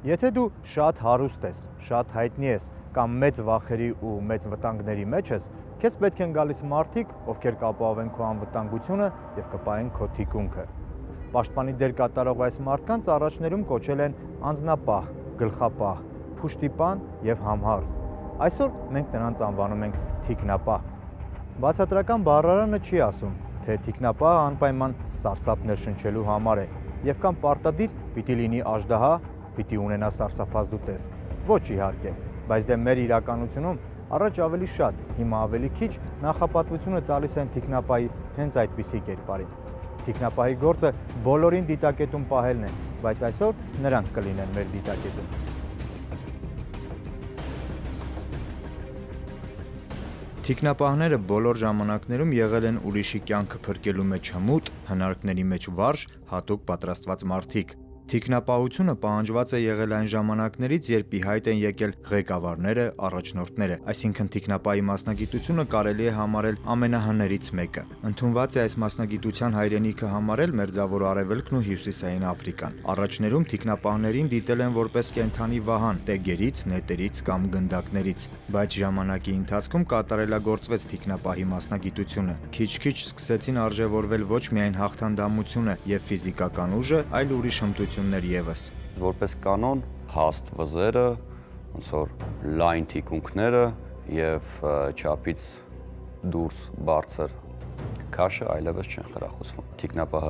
Եթե դու շատ հարուստ ես, շատ հայտնի ես կամ մեծ վախերի ու մեծ վտանգների մեջ ես, քեզ պետք են գալիս մարդիկ, ովքեր կապահովեն քո անվտանգությունը եւ կպահեն քո թիկունքը։ Պաշտպանի դեր կատարող այս մարդկանց առաջներում կոչել են անձնապահ, գլխապահ, փուշտիպան եւ համհարս։ Այսօր մենք նրանց անվանում ենք թիկնապահ։ Բացատրական բառարանը չի ասում, թե թիկնապահը անպայման սարսափ ներշնչելու համար է եւ կամ պարտադիր պիտի լինի աժդահա, պիտի ունենա սարսափազդու տեսք։ Ոչ իհարկե, բայց դե մեր իրականությունում առաջ ավելի շատ, հիմա ավելի քիչ նախապատվությունը տալիս են թիկնապահի հենց այդպիսի կերպարին։ Թիկնապահի գործը բոլորին դիտակետում պահելն է, բայց այսօր նրանք կլինեն մեր դիտակետում։ Թիկնապահները բոլոր ժամանակներում եղել են ուրիշի կյանքը փրկելու մեջ հմուտ, հնարքների մեջ վարժ, հատուկ պատրաստված մարդիկ։ Թիկնապահությունը պահանջված է եղել այն ժամանակներից, երբ ի հայտ են եկել ղեկավարները, առաջնորդները, այսինքն թիկնապահի մասնագիտությունը կարելի է համարել ամենահներից մեկը։ Ընդունված է այս մասնագիտության հայրենիքը համարել Մերձավոր Արևելքն ու Հյուսիսային Աֆրիկան։ Առաջներում թիկնապահներին դիտել են որպես կենդանի վահան տեգերից, նետերից կամ գնդակներից, բայց ժամանակի ընթացքում կատարելագործվեց թիկնապահի մասնագիտությունը։ Քիչ-քիչ սկսեցին արժևորվել ոչ միայն հաղթանդամությունը եւ ֆիզիկական ուժը, այլ ուրիշ հմտություններ եւս։ Որպես կանոն հաստ վզերը, ոնց որ լայն թիկունքները եւ չափից դուրս բարձր քաշը այլևս չեն խրախուսվում։ Թիկնապահը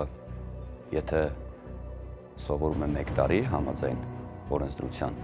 եթե սովորում է 1 տարի համաձայն օրենսդրության,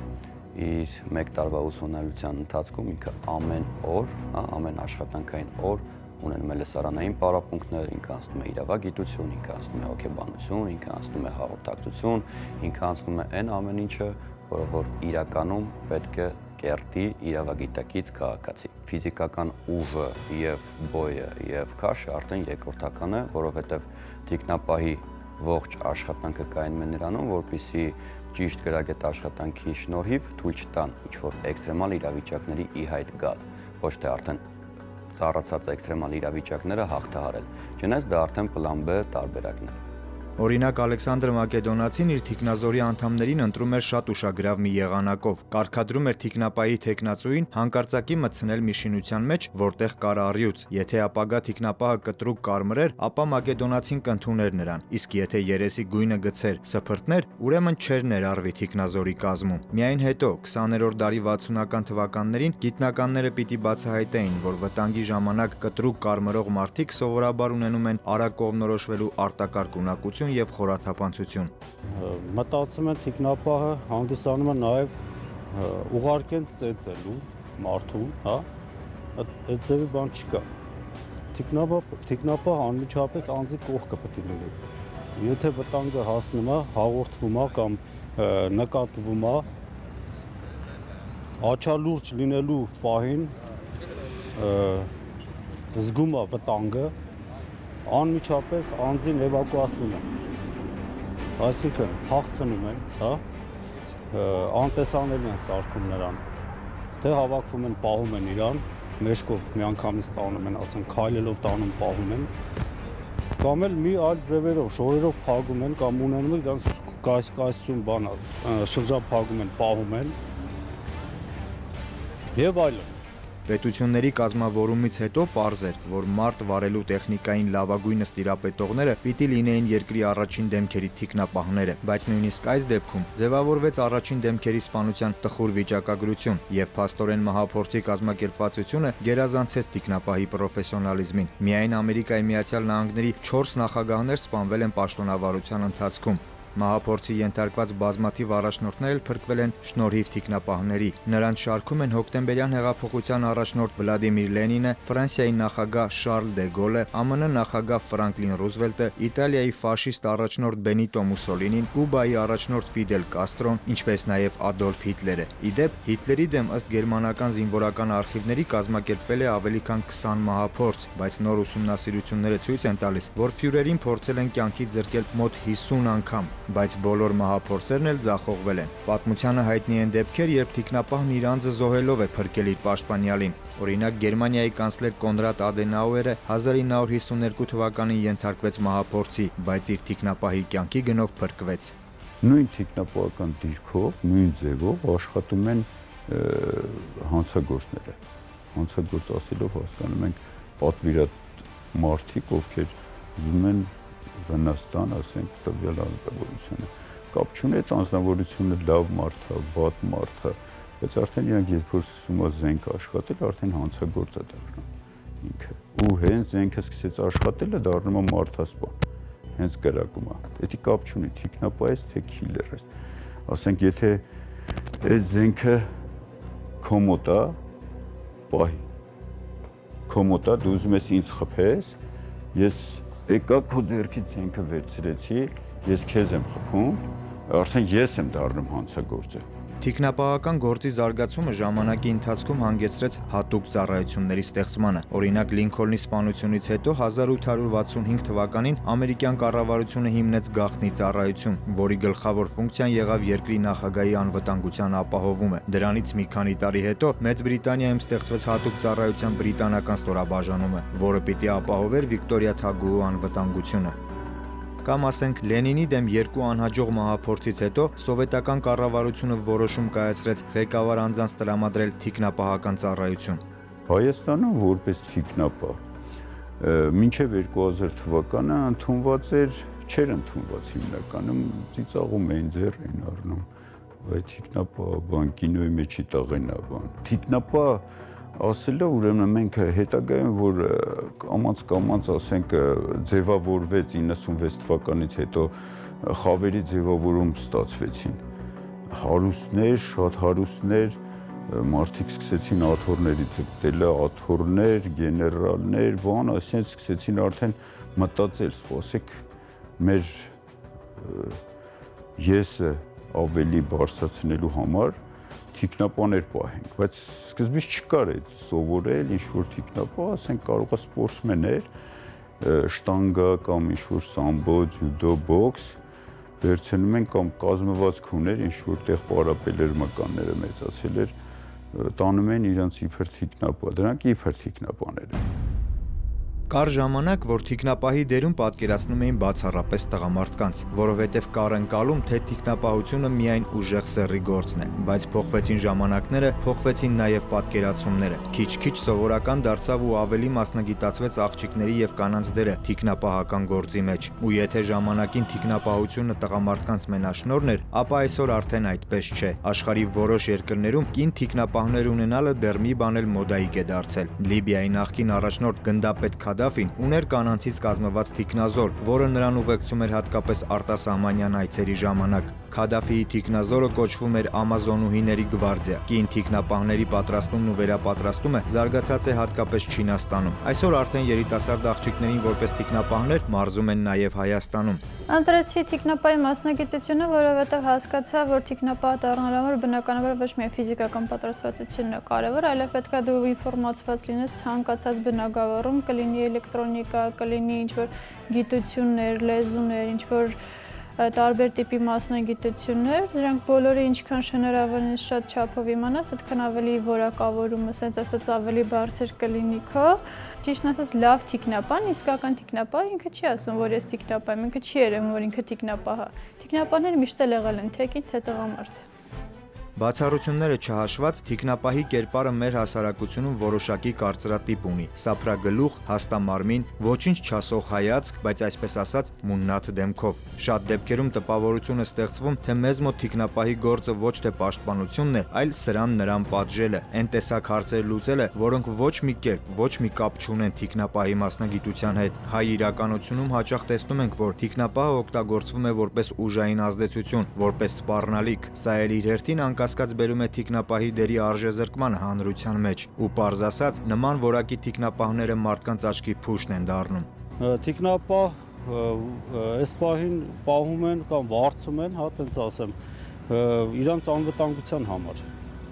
իր 1 տարվա ուսումնալության ընթացքում ինքը ամեն օր, ամեն աշխատանքային օր ունենում է լսարանային պարապմունքներ, ինքը անցնում է իրավագիտություն, ինքը անցնում է հոգեբանություն, ինքը անցնում է հաղորդակցություն, ինքը անցնում է այն ամեն ինչը, որը որ իրականում պետք է կերտի իրավագիտակից քաղաքացի։ Ֆիզիկական ուժը եւ բոյը եւ քաշը արդեն երկրորդական է, որովհետեւ թիկնապահի ողջ աշխատանքը կայանում է նրանում, որպեսզի ճիշտ գրագետ աշխատանքի շնորհիվ թույլ չտան ինչ-որ էքստրեմալ իրավիճակների ի հայտ գալ, ոչ թե արդեն ծառացած էքստրեմալ իրավիճակները հաղթահարել, չնայած դա արդեն պլան B տարբերակն է։ Օրինակ Ալեքսանդր Մակեդոնացին իր թիկնազորի անդամներին ընտրում էր շատ ուշագրավ մի եղանակով, կարգադրում էր թիկնապահի թեկնածուին հանկարծակի մտցնել մի շինության մեջ, որտեղ կար առյուծ։ Եթե ապագա թիկնապահը կտրուկ կարմրեր, ապա Մակեդոնացին կընդուներ նրան, իսկ եթե երեսի գույնը գցեր սփրտներ, ուրեմն չէր ներառվի թիկնազորի կազմում։ Միայն հետո 20-րդ դարի 60-ական թվականներին գիտնականները պիտի բացահայտեին, որ վտանգի ժամանակ կտրուկ կարմրող մարդիկ սովորաբար ունենում են արագ կողմնորոշվելու արտակարգ ունակություն եւ խորաթափանցություն։ Մտածում են թիկնապահը հանդիսանում է նաեւ ուղարկեն ծեծելու մարդուն, հա, այդ ձևի բան չկա։ Թիկնապահը անմիջապես անձի կողքը պետք է լինի։ Եթե վտանգը հասնում է, հաղորդվում է կամ նկատվում է, աչալուրջ լինելու պահին զգում է վտանգը, անմիջապես անձին էվակուացնում են, այսինքն հաղթցնում են, հա, անտեսանելի են սարքում նրան, թե հավաքվում են, պահում են իրան, մեջքով միանգամից տանում են, ասենք քայլելով տանում պահում են, կամ էլ մի այլ ձևերով, շորերով փակում են, կամ ունենում են դրանց կայսում բան, շրջափակում են, պահում են եւ այլն։ Պետությունների կազմավորումից հետո պարզ էր, որ մարդ վարելու տեխնիկային լավագույնս տիրապետողները պիտի լինեին երկրի առաջին դեմքերի թիկնապահները, բայց նույնիսկ այս դեպքում ձևավորվեց առաջին դեմքերի սպանության տխուր վիճակագրություն եւ փաստորեն մահափորձի կազմակերպվածությունը գերազանցեց թիկնապահի պրոֆեսիոնալիզմին։ Միայն Ամերիկայի Միացյալ Նահանգների 4 նախագահներ սպանվել են պաշտոնավարության ընթացքում։ Մահափորձի ենթարկված բազմաթիվ առաջնորդներ էլ փրկվել են շնորհիվ թիկնապահների։ Նրանց շարքում են հոկտեմբերյան հեղափոխության առաջնորդ Վլադիմիր Լենինը, Ֆրանսիայի նախագահ Շարլ դե Գոլը, ԱՄՆ նախագահ Ֆրանկլին Ռուզվելտը, Իտալիայի ֆաշիստ առաջնորդ Բենիտո Մուսոլինին, Կուբայի առաջնորդ Ֆիդել Կաստրոն, ինչպես նաև Ադոլֆ Հիտլերը։ Իդեպ Հիտլերի դեմ ըստ գերմանական զինվորական արխիվների կազմակերպվել է ավելի քան 20 մահափորձ, բայց նոր ուսումնասիրությունները ցույց են տալիս, որ ֆյուրերին փորձել են կյանքից զրկել մոտ 50 անգամ, բայց բոլոր մահափորձերն էլ ձախողվել են։ Պատմությանը հայտնի են դեպքեր, երբ թիկնապահն իր անձը զոհելով է փրկել իր պաշտպանյալին։ Օրինակ Գերմանիայի կանցլեր Կոնրադ Ադենաուերը 1952 թվականին ենթարկվեց մահափորձի, բայց իր թիկնապահի կյանքի գնով փրկվեց։ նույն տեխնապահական դիրքով, նույն ձևով աշխատում են հանցագործները։ Հանցագործ ասելով հասկանում ենք պատվիրատ մարդիկ, ովքեր ուզում են վնասան, ասենք, տվյալ անձնավորությունը։ Կապ չունի այդ անձնավորությունը լավ մարդ է, վատ մարդ է, բայց արդեն իրանք երբ որ սկսում է զենք աշխատել, արդեն հանցագործ է դառնում ինքը։ Ու հենց զենքը սկսեց աշխատելը դառնում է մարդասպան։ Հենց կրակում է։ Դա կապ չունի թիկնապահից թե քիլերից։ Ասենք, եթե այդ զենքը քո մոտ է, պահի։ Քո մոտ է, դու ուզում ես ինձ խփես, ես եկա քո ձեռքից զենքը վերցրեցի, ես քեզ եմ խփում, արդեն ես եմ դառնում հանցագործը։ Թիկնապահական գործի զարգացումը ժամանակի ընթացքում հանգեցրեց հատուկ ծառայությունների ստեղծմանը։ Օրինակ Լինքոլնի սպանությունից հետո 1865 թվականին ամերիկյան կառավարությունը հիմնեց գաղտնի ծառայություն, որի գլխավոր ֆունկցիան եղավ երկրի նախագահի անվտանգության ապահովումը։ Դրանից մի քանի տարի հետո Մեծ Բրիտանիայում ստեղծվեց հատուկ ծառայության բրիտանական ստորաբաժանումը, որը պիտի ապահովեր Վիկտորիա թագուհու անվտանգությունը։ Կամ ասենք Լենինի դեմ երկու անհաջող մահափորձից հետո սովետական կառավարությունը որոշում կայացրեց ղեկավար անձանց տրամադրել թիկնապահական ծառայություն։ Հայաստանում որպես թիկնապահ մինչև 2000 թվականը ընդունված էր, չէր ընդունված հիմնականում ծիծաղում էին ձեռ էին առնում, այդ թիկնապահ բան կինոյի մեջի տաղենա բան։ Թիկնապահ ասելը ուրեմն մենք հետագայում որ կամաց ասենք ձևավորվեց 96 թվականից հետո խավերի ձևավորում ստացվեցին հարուստներ, շատ հարուստներ մարդիկ սկսեցին աթոռների ձգտելը, աթոռներ, գեներալներ, բան, այսինքն սկսեցին արդեն մտածել, սպասեք մեր եսը ավելի բարձրացնելու համար թիկնապաներ պահենք, բայց սկզբից չկար այդ սովորել, ինչ-որ թիկնապահ, ասենք կարող է սպորտսմեն էր, շտանգա կամ ինչ-որ սամբո, ջյուդո, բոքս, վերցնում են կամ կազմվածք ուներ, ինչ-որ տեղ պարապել էր մկանները մեծացել էր, տանում են իրանց իբր թիկնապահ, դրանք իբր թիկնապահներ են։ Կար ժամանակ, որ թիկնապահի դերում պատկերացնում էին բացառապես տղամարդկանց, որովհետև կար ընկալում, թե թիկնապահությունը միայն ուժեղ սեռի գործն է, բայց փոխվեցին ժամանակները, փոխվեցին նաև պատկերացումները։ Քիչ-քիչ սովորական դարձավ ու ավելի մասնագիտացվեց աղջիկների եւ կանանց դերը թիկնապահական գործի մեջ։ Ու եթե ժամանակին թիկնապահությունը տղամարդկանց մենաշնորհն էր, ապա այսօր արդեն այդպես չէ։ Աշխարհի որոշ երկրներում կին թիկնապահներ ունենալը դեռ մի բան էլ մոդայիկ է դարձել։ Լիբիայի նախկին առաջնորդ գնդապետ Քադաֆին ուներ կանանցից կազմված թիկնազոր, որը նրան ուղեկցում էր հատկապես արտասահմանյան այցերի ժամանակ։ Քադաֆիի թիկնազորը կոչվում էր Ամազոնուհիների գվարդիա։ Կին թիկնապահների պատրաստումն ու վերապատրաստումը զարգացած է հատկապես Չինաստանում։ Այսօր արդեն երիտասարդ աղջիկներին որպես թիկնապահներ մարզում են նաև Հայաստանում։ Ընտրեցի թիկնապահի մասնագիտությունը, որովհետև հասկացա, որ թիկնապահ դառնալու համար բնականաբար ոչ միայն ֆիզիկական պատրաստվածությունն է կարևոր, այլև պետք է դու ինֆորմացված լինես ցանկացած բնագավառում, կլինի էլեկտրոնիկա, կլինի ինչ-որ գիտություններ, լեզուներ, ինչ-որ տարբեր տիպի մասնագիտություններ, դրանք բոլորը ինչքան հնարավորինս շատ չափով իմանաս, այդքան ավելի որակավորումը, ասենց ասած ավելի բարձր կլինի քո։ Ճիշտն ասած լավ թիկնապահն, իսկական թիկնապահ ինքը չի ասում, որ ես թիկնապահ եմ, ինքը չի երևում, որ ինքը թիկնապահ է։ Թիկնապահները միշտ էլ եղել են թե կին, թե տղամարդ։ Բացառությունները չհաշված, թիկնապահի կերպարը մեր հասարակությունում որոշակի կարծրատիպ ունի՝ սափրագլուխ, հաստամարմին, ոչինչ չասող հայացք, բայց այսպես ասած մուննաթ դեմքով։ Շատ դեպքերում տպավորություն է ստեղծվում, թե մեզ մոտ թիկնապահի գործը ոչ թե պաշտպանությունն է, այլ սրան նրան պատժելը, այն տեսակ հարցեր լուծելը, որոնք ոչ մի կերպ, ոչ մի կապ չունեն թիկնապահի մասնագիտության հետ։ Հայ իրականությունում հաճախ տեսնում ենք, որ թիկնապահը օգտագործվում է որպես ուժային ազդեցություն, որպես սպառնալիք։ Սա էլ իր հերթին անկասկած բերում է թիկնապահի դերի արժեզրկմանը հանրության մեջ, ու պարզ ասած, նման որակի թիկնապահները մարդկանց աչքի փուշն են դառնում։ Թիկնապահ այս պահին պահում են կամ վարձում են, հա, տենց ասեմ, իրանց անվտանգության համար։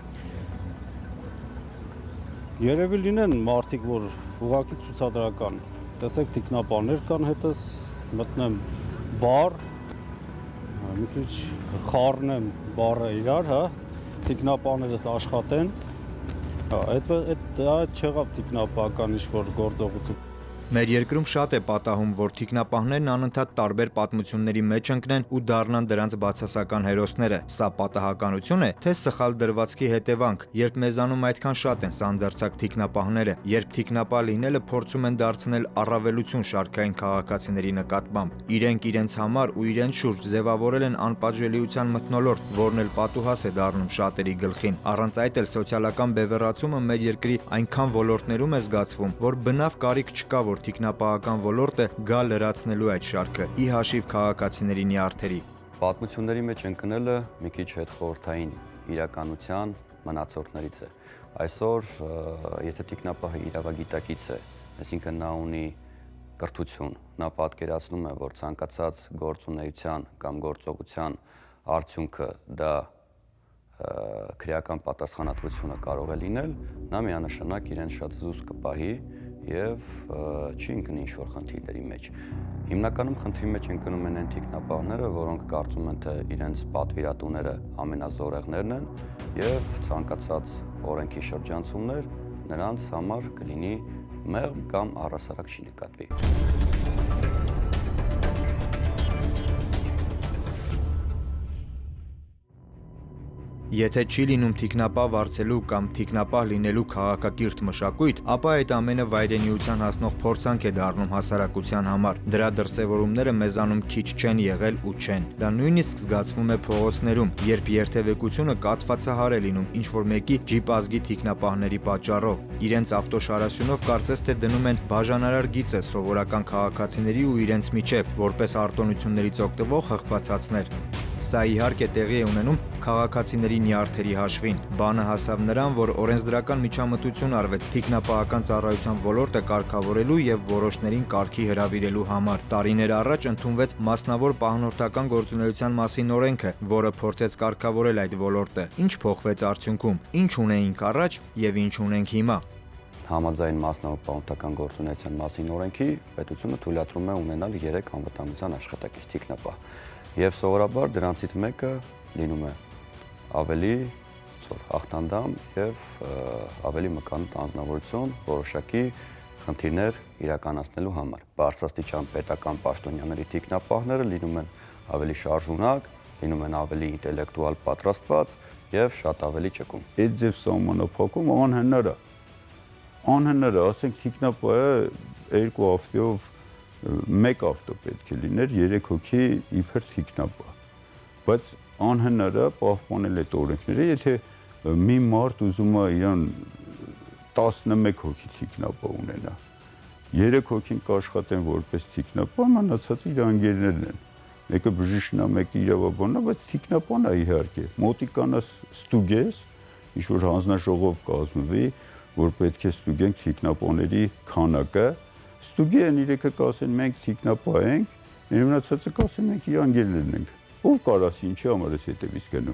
Երևի լինեն մարդիկ, որ ուղղակի ցուցադրական, տեսեք թիկնապահներ կան հետս, մտնեմ բար, մի քիչ խառնեմ բառը իրար, հա, թիկնապահներս աշխատեն, այդ չեղավ թիկնապահական ինչ-որ գործողություն։ Մեր երկրում շատ է պատահում, որ թիկնապահներն անընդհատ տարբեր պատմությունների մեջ ընկնեն ու դառնան դրանց բացասական հերոսները։ Սա պատահականություն է, թե սխալ դրվածքի հետևանք, երբ մեզանում այդքան շատ են սանձարձակ թիկնապահները, երբ թիկնապահ լինելը փորձում են դարձնել առավելություն շարքային քաղաքացիների նկատմամբ։ Իրենք իրենց համար ու իրենց շուրջ ձևավորել են անպատժելիության մթնոլորտ, որն էլ պատուհաս է դառնում շատերի գլխին։ Առանց այդ էլ սոցիալական բևեռացումը մեր երկրի այնքան ոլորտներում է զգացվում, որ բնավ կարիք չկա, որ թիկնապահական ոլորտը գա լրացնելու այդ շարքը՝ ի հաշիվ քաղաքացիների նյարդերի։ Պատմությունների մեջ ընկնելը մի քիչ հետխորհրդային իրականության մնացորդներից է։ Այսօր, եթե թիկնապահը իրավագիտակից է, այսինքն նա ունի կրթություն, նա պատկերացնում է, որ ցանկացած գործունեության կամ գործողության արդյունքը դա քրեական պատասխանատվությունը կարող է լինել, նա միանշանակ իրեն շատ զուսպ կպահի եւ չի ընկնի ինչ-որ խնդիրների մեջ։ Հիմնականում խնդրի մեջ ընկնում են այն թիկնապահները, որոնք կարծում են, թե իրենց պատվիրատուները ամենազորեղներն են եւ ցանկացած օրենքի շրջանցումներ նրանց համար կլինի մեղմ կամ առհասարակ չի նկատվի։ Եթե չի լինում թիկնապահ վարձելու կամ թիկնապահ լինելու քաղաքակիրթ մշակույթ, ապա այդ ամենը վայրենիության հասնող փորձանք է դառնում հասարակության համար։ Դրա դրսևորումները մեզանում քիչ չեն եղել ու չեն։ Դա նույնիսկ զգացվում է փողոցներում, երբ երթևեկությունը կաթվածահար է լինում ինչ-որ մեկի ջիպ ազգի թիկնապահների պատճառով։ Իրենց ավտոշարասյունով կարծես թե դնում են բաժանարար գիծը սովորական քաղաքացիների ու իրենց միջև, որպես արտոնություններից օգտվող հղբացածներ։ Սա իհարկե տեղի է ունենում քաղաքացիների նյարդերի հաշվին։ Բանը հասավ նրան, որ օրենսդրական միջամտություն արվեց թիկնապահական ծառայության ոլորտը կարգավորելու եւ որոշներին կարգի հրավիրելու համար։ Տարիներ առաջ ընդունվեց մասնավոր պահնորդական գործունեության մասին օրենքը, որը փորձեց կարգավորել այդ ոլորտը։ Ինչ փոխվեց արդյունքում։ Ինչ ունեինք առաջ եւ ինչ ունենք հիմա։ Համաձայն մասնավոր պահնորդական գործունեության մասին օրենքի պետությունը թույլատրում է ունենալ 3 անվտանգության աշխատակից թիկնապահ։ Եվ սովորաբար դրանցից մեկը լինում է ավելի հաղթանդամ եւ ավելի մկանուտ անձնավորություն որոշակի խնդիրներ իրականացնելու համար։ Բարձրաստիճան պետական պաշտոնյաների թիկնապահները լինում են ավելի շարժունակ, լինում են ավելի ինտելեկտուալ պատրաստված եւ շատ ավելի ճկուն։ Այդ ձև սահմանափակում անհնար է, ասենք թիկնապահը 2 ավտոյով 1 ավտո պետք է լիներ 3 հոգի իբր թիկնապահ, բայց անհնար է պահպանել այդ օրենքները, եթե մի մարդ ուզում է իրան 11 հոգի թիկնապահ ունենա, 3 հոգին կաշխատեն որպես թիկնապահ, մնացածը իր անգերներն են, մեկը բժիշկն է, մեկը իրավաբանն է, բայց թիկնապահն է իհարկե, մոտիկանաս ստուգես, ինչ-որ հանձնաժողով կազմվի, որ պետք է ստուգենք թիկնապահների քանակը, ստուգի են 3-ը կասեն մենք թիկնապահ ենք, մնացածը կասեն մենք իր անգերներն ենք։ Ով կարաս ինչի համար ես հետևից գնում։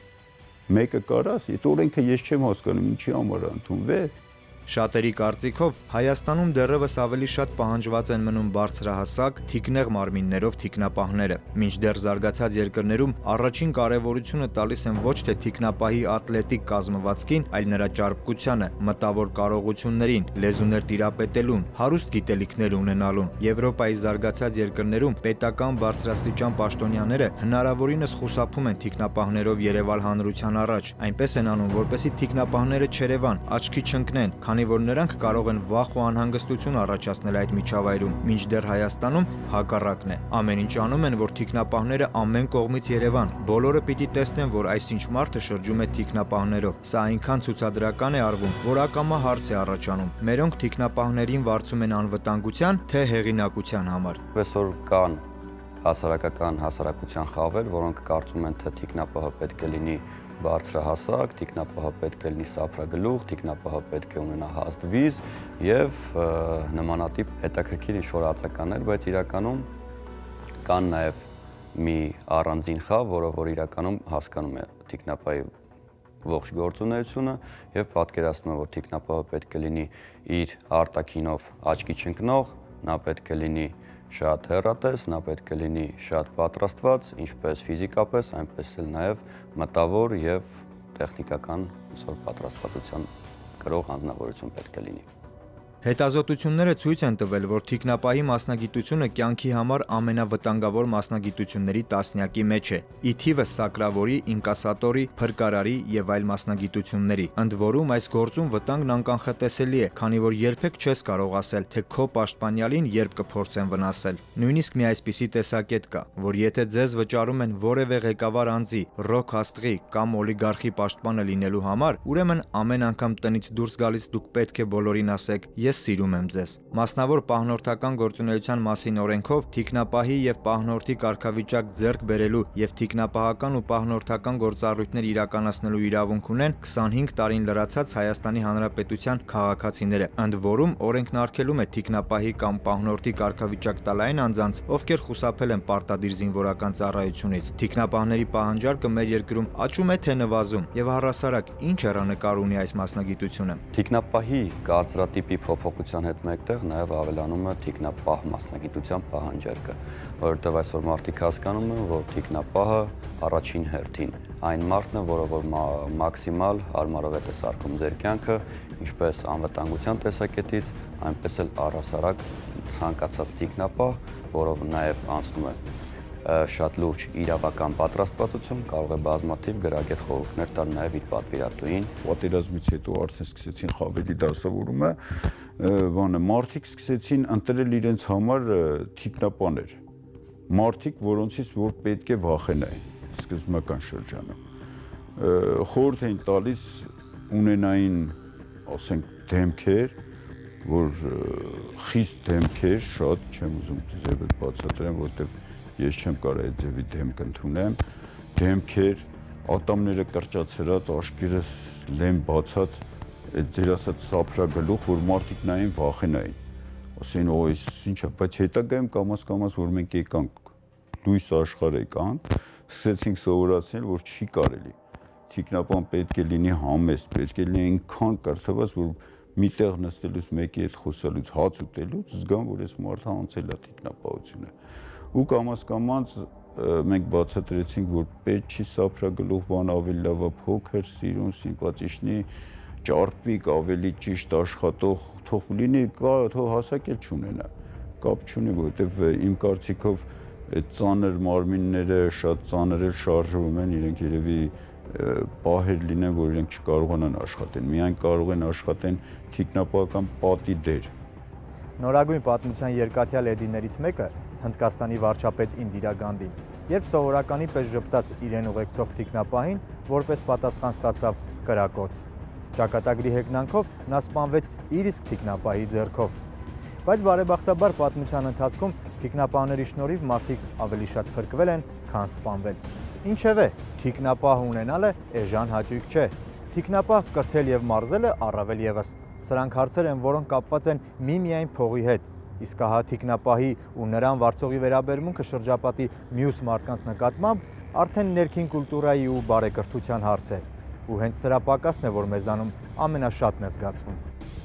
Մեկը կարաս, այդ օրենքը ես չեմ հասկանում ինչի համար է ընդունվել։ Շատերի կարծիքով Հայաստանում դեռևս ավելի շատ պահանջված են մնում բարձրահասակ, թիկնեղ մարմիններով թիկնապահները։ Մինչդեռ զարգացած երկրներում առաջին կարևորությունը տալիս են ոչ թե թիկնապահի ատլետիկ կազմվածքին, այլ նրա ճարպկությանը, մտավոր կարողություններին, լեզուներ տիրապետելուն, հարուստ գիտելիքներ ունենալուն։ Եվրոպայի զարգացած երկրներում պետական բարձրաստիճան պաշտոնյաները հնարավորինս խուսափում են թիկնապահներով երևալ հանրության առաջ, այնպես են անում, որպեսզի թիկնապահները չերևան, աչքի չընկնեն, քանի որ նրանք կարող են վախ ու անհանգստություն առաջացնել այդ միջավայրում, մինչդեռ Հայաստանում հակառակն է։ Ամեն ինչ անում են, որ թիկնապահները ամեն կողմից երևան։ Բոլորը պիտի տեսնեն, որ այսինչ մարդը շրջում է թիկնապահներով։ Սա այնքան ցուցադրական է արվում, որ ակամա հարց է առաջանում. մերոնք թիկնապահներին վարձում են անվտանգության, թե հեղինակության համար։ Այսօր կան հասարակության խավեր, որոնք կարծում են, թե թիկնապահը պետք է լինի բարձրահասակ, թիկնապահը պետք է լինի սափրագլուխ, թիկնապահը պետք է ունենա հաստ վիզ եւ նմանատիպ հետաքրքիր ինչ-որ արձագանքներ, բայց իրականում կան նաեւ մի առանձին խավ, որ իրականում հասկանում է թիկնապահի ողջ գործունեությունը եւ պատկերացնում է, որ թիկնապահը պետք է լինի իր արտաքինով աչքի չընկնող, նա պետք է լինի շատ հեռատես, նա պետք է լինի շատ պատրաստված, ինչպես ֆիզիկապես, այնպես էլ նաև մտավոր եւ տեխնիկական պատրաստվածության կրող անձնավորություն պետք է լինի։ Հետազոտությունները ցույց են տվել, որ թիկնապահի մասնագիտությունը կյանքի համար ամենավտանգավոր մասնագիտությունների տասնյակի մեջ է՝ ի թիվս սակրավորի, ինկասատորի, փրկարարի եւ այլ մասնագիտությունների։ Ընդ որում այս գործում վտանգն անկանխատեսելի է, քանի որ երբեք չես կարող ասել, թե քո պաշտպանյալին երբ կփորձեն վնասել։ Նույնիսկ մի այսպիսի տեսակետ կա, որ եթե ձեզ վճարում են որևէ ղեկավար անձի, ռոք աստղի կամ օլիգարխի պաշտպանը լինելու համար, ուրեմն ամեն անգամ տնից դուրս գալիս դուք պետք է բոլորին ասեք. Ես սիրում եմ ձեզ։ Մասնավոր պահնորդական գործունեության մասին օրենքով թիկնապահի եւ պահնորդի կարգավիճակ ձեռք բերելու եւ թիկնապահական ու պահնորդական գործառույթներ իրականացնելու իրավունք ունեն 25 տարին լրացած Հայաստանի Հանրապետության քաղաքացիները, ընդ որում օրենքն արգելում է թիկնապահի կամ պահնորդի կարգավիճակ տալ այն անձանց, ովքեր խուսափել են պարտադիր զինվորական ծառայությունից։ Թիկնապահների պահանջարկը մեր երկրում աճում է թե նվազում եւ առհասարակ ինչ հեռանկար ունի այս մասնագիտությունը։ Թիկնապահի կարծրատիպի փոփոխության հետ մեկտեղ նաև ավելանում է թիկնապահ մասնագիտության պահանջարկը, որովհետև այսօր մարդիկ հասկանում են, որ թիկնապահը առաջին հերթին այն մարդն է, որը որ մաքսիմալ հարմարավետ է սարքում ձեր կյանքը, ինչպես անվտանգության տեսակետից, այնպես էլ առհասարակ ցանկացած թիկնապահ, որով նաև անցնում է շատ լուրջ իրավական պատրաստվածություն, կարող է բազմաթիվ գրագետ խորհուրդներ տալ նաև իր պատվիրատուին։ Պատերազմից հետո արդեն սկսեցին խավերի դասավորումը, մարդիկ սկսեցին ընտրել իրենց համար թիկնապաներ, մարդիկ, որոնցից որ պետք է վախենային սկզբնական շրջանում, խորհուրդ էին տալիս ունենային, ասենք, դեմքեր, որ խիստ դեմքեր, շատ չեմ ուզում ձևը բացատրեմ, որտեղ ես չեմ կարող այդ ձևի դեմք ընդունեմ, դեմքեր, ատամները կրճացրած, աշկերս լեմ բացած, այդ ձեր ասած սափրագլուխ, որ մարդիկ նային վախենային, ասեն, այս ինչա, բայց հետագայում կամաց, որ մենք եկանք լույս աշխարհ եկանք, սկսեցինք սովորացնել, որ չի կարելի, թիկնապան պետք է լինի համեստ, պետք է լինի այնքան կրթված, որ միտեղ նստելուց մեկի հետ խոսելուց, հաց ուտելուց զգամ, որ այս մարդը անցել է թիկնապահությունը։ Ու կամաց մենք բացատրեցինք, որ պետք չի սափրագլուխ բան ավելի լավ է, փոքր, սիրուն, սիմպաթիչնի, ճարպիկ, ավելի ճիշտ աշխատող, թող լինի, թող հասակ էլ չունենա, կապ չունի, որովհետև իմ կարծիքով այդ ծանր մարմինները շատ ծանր էլ շարժվում են, իրենք երևի պահեր լինեն, որ իրենք չկարողանան աշխատեն, միայն կարող են աշխատեն թիկնապահական պատի դեր։ Նորագույն պատմության երկաթյալ էդիներից մեկը Հնդկաստանի վարչապետ Ինդիրա Գանդին, երբ սովորականի պես ժպտաց իրեն ուղեկցող թիկնապահին, որպես պատասխան ստացավ կրակոց։ Ճակատագրի հեգնանքով նա սպանվեց իր իսկ թիկնապահի ձեռքով։ Բայց բարեբախտաբար պատմության ընթացքում թիկնապահների շնորհիվ մարդիկ ավելի շատ փրկվել են, քան սպանվել։ Ինչևէ, թիկնապահ ունենալը էժան հաճույք չէ։ Թիկնապահ կրթել եւ մարզելը առավել եւս։ Սրանք հարցեր են, որոնք կապված են միմիայն փողի հետ։ Իսկ ահա թիկնապահի ու նրան վարձողի վերաբերմունքը շրջապատի մյուս մարդկանց նկատմամբ արդեն ներքին կուլտուրայի ու բարեկրթության հարց է։ Ու հենց սրա պակասն է, որ մեզանում ամենաշատն է զգացվում։